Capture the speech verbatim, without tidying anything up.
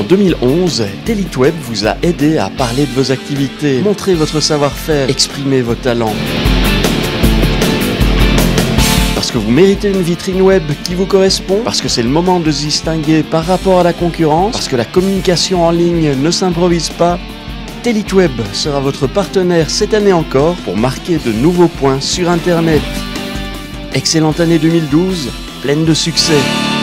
deux mille onze, Telitweb vous a aidé à parler de vos activités, montrer votre savoir-faire, exprimer vos talents. Parce que vous méritez une vitrine web qui vous correspond, parce que c'est le moment de se distinguer par rapport à la concurrence, parce que la communication en ligne ne s'improvise pas, Telitweb sera votre partenaire cette année encore pour marquer de nouveaux points sur Internet. Excellente année deux mille douze, pleine de succès.